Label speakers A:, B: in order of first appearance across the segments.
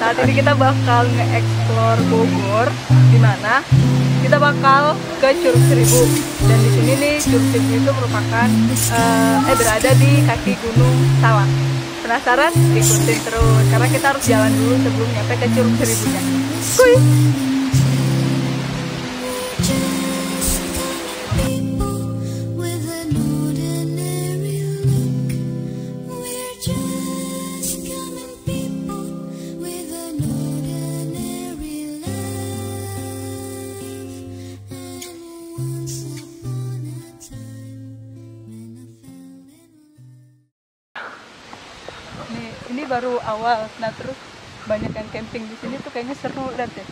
A: Saat ini kita bakal nge-explore Bogor, di mana kita bakal ke Curug Seribu. Dan di sini nih Curug Seribu itu merupakan berada di kaki Gunung Salak. Penasaran? Ikutin terus, karena kita harus jalan dulu sebelum nyampe ke Curug Seribunya. Kuy! Ini baru awal, nah terus banyak yang camping di sini tuh kayaknya seru, lihat deh.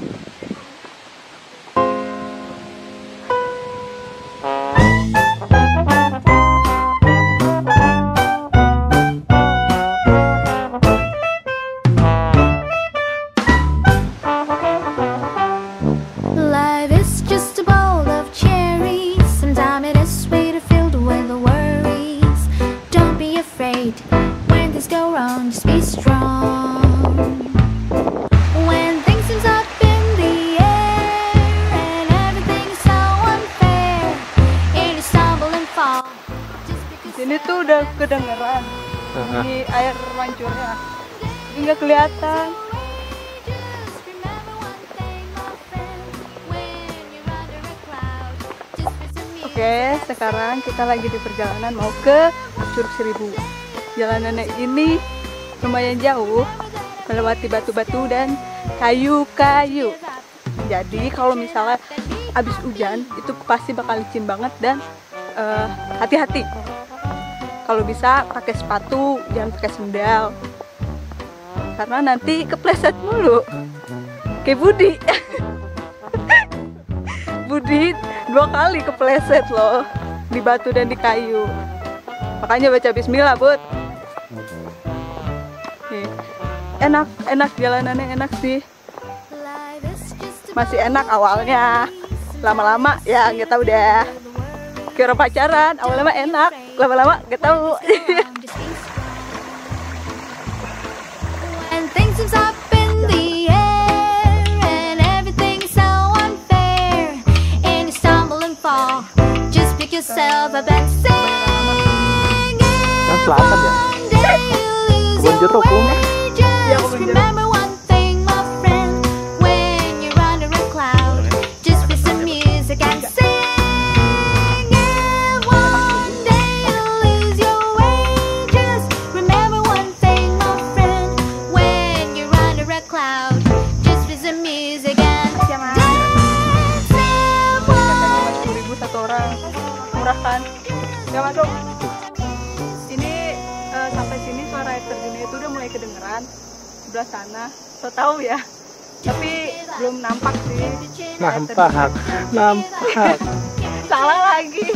B: Just be strong when things seems up in the air and everything is so unfair and you stumble and fall.
A: Di sini tuh udah kedengeran di air mancurnya, ini nggak kelihatan. Oke, sekarang kita lagi di perjalanan mau ke Curug Seribu. Jalanannya ini lumayan jauh, melewati batu-batu dan kayu-kayu. Jadi kalau misalnya habis hujan itu pasti bakal licin banget dan hati-hati. Kalau bisa pakai sepatu, jangan pakai sendal. Karena nanti kepleset mulu. Kayak Budi. Budi 2 kali kepleset loh di batu dan di kayu. Makanya baca bismillah, Bud. Enak jalanannya, enak sih. Masih enak awalnya, lama-lama ya nggak tahu deh. Kira pacaran awalnya mah enak, lama-lama nggak tahu.
C: Yang selatan ya? Kebun jeruk lu.
A: Ya, kebun jeruk. Murah kan? Ya masuk. Ini sampai sini suara air terjunnya itu udah mulai kedengeran. Sebelah sana, so tahu ya. Tapi belum nampak sih.
C: Nampak.
A: Salah lagi.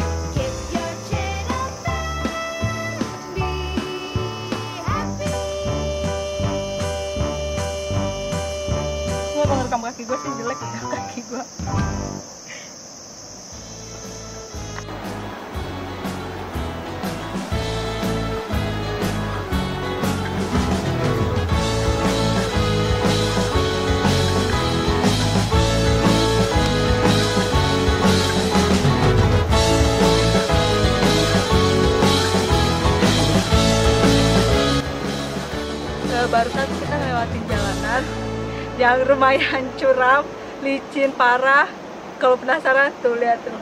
A: Gua mau ngerekam kaki gue sih jelek ya kaki gue. Barusan kita ngelewatin jalanan yang lumayan curam, licin parah. Kalau penasaran tuh lihat tuh.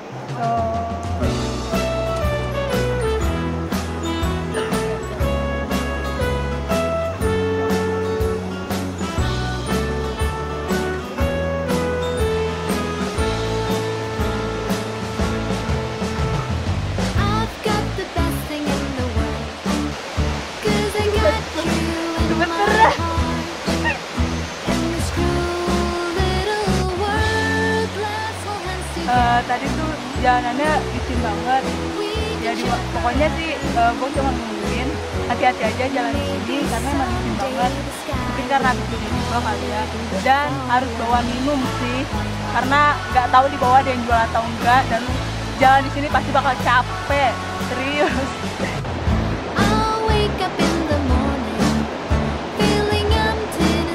A: Tadi tuh jalanannya licin banget. Jadi pokoknya sih gue cuma ngomongin hati-hati aja jalan di sini karena emang licin banget. Mungkin karena habis hujan juga kali ya. Dan harus bawa minum sih, karena nggak tahu di bawah ada yang jual atau enggak. Dan jalan di sini pasti bakal capek, serius.
B: I'll wake up in the morning, feeling empty.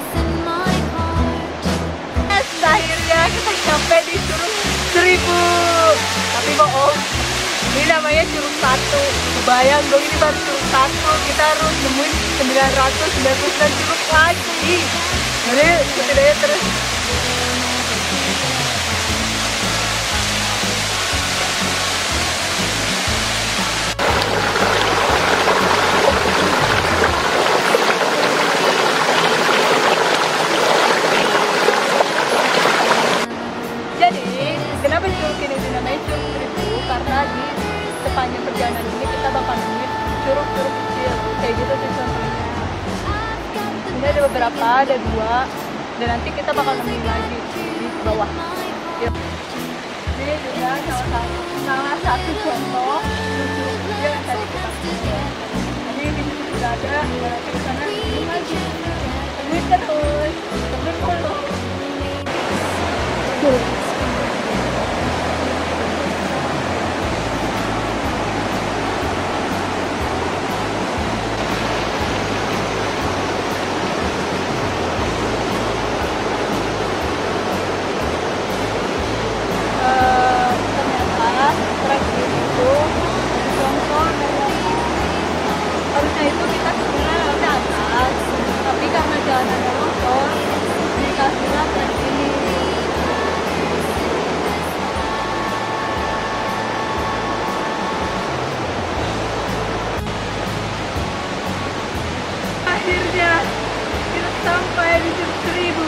A: nyampe di Curug Seribu. Tapi bohong, ini namanya Curug 1. Bayang dong, ini baru Curug 1. Kita harus nemuin 999 curug lagi. Jadi setidaknya terus. Kenapa curug ini dinamai Curug Seribu? Karena di sepanjang perjalanan ini kita bakal nemuin curug-curug kecil kayak gitu sih contohnya. Ini ada beberapa, ada 2, dan nanti kita bakal nemuin lagi di bawah. Ini juga salah satu contoh curug kecil yang tadi kita nemuin. Ini di situ juga ada, dan nanti di sana nemuin lagi. Nemuin terus, nemuin terus. Harusnya itu kita sebenarnya lewat atas, tapi karena jalanannya longsor dikasih lewat sini. Akhirnya kita sampai di Curug Seribu.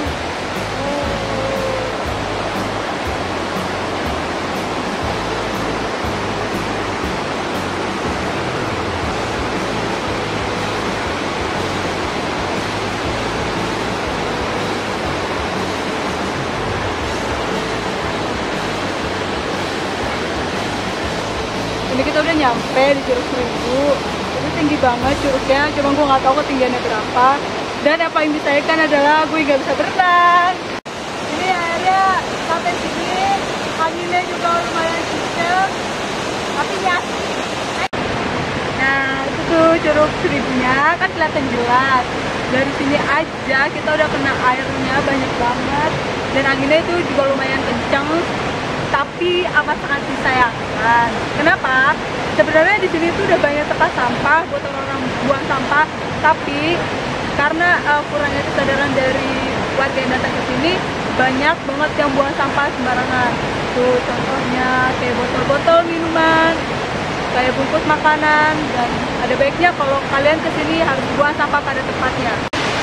A: Ini kita udah nyampe di Curug Seribu. Ini tinggi banget curugnya, cuma gue nggak tahu ketinggiannya berapa. Dan yang paling disayangkan adalah gue nggak bisa berenang. Ini airnya sampai sini, anginnya juga lumayan kenceng, tapi ya. Nah itu tuh Curug Seribunya kan kelihatan jelas. Dari sini aja kita udah kena airnya banyak banget, dan anginnya itu juga lumayan kenceng. Tapi amat sangat disayangkan. Kenapa? Sebenarnya di sini tuh udah banyak tempat sampah buat orang-orang buang sampah, tapi karena kurangnya kesadaran dari warga yang datang ke sini, banyak banget yang buang sampah sembarangan. Tuh contohnya kayak botol-botol minuman, kayak bungkus makanan, dan ada baiknya kalau kalian ke sini harus buang sampah pada tempatnya.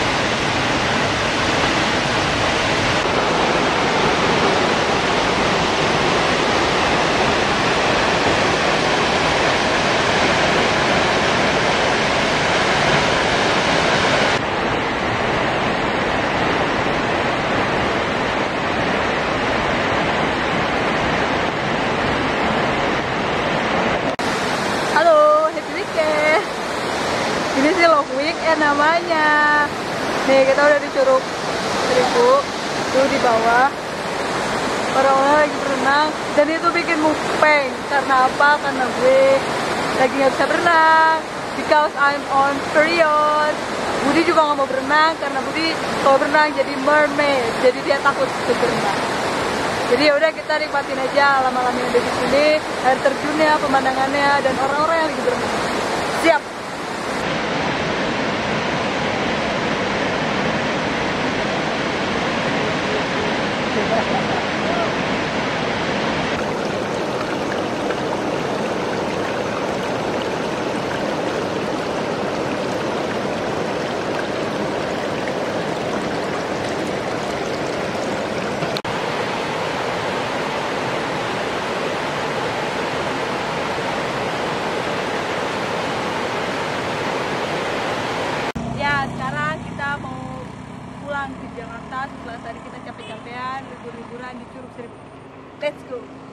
A: Ini sih long weekend namanya. Nih kita udah di Curug Seribu, tuh di bawah orang-orang lagi berenang, dan itu bikin mukbang. Karena apa? Karena gue lagi nggak bisa berenang because I'm on period. Budi juga nggak mau berenang karena Budi kalau berenang jadi mermaid, jadi dia takut untuk berenang. Jadi ya udah kita nikmatin aja lama-lama yang ada di sini, air terjunnya, pemandangannya, dan orang-orang yang lagi berenang. Siap. Sekarang kita mau pulang ke Jakarta setelah tadi kita capek-capekan libur-liburan di Curug Seribu. Let's go!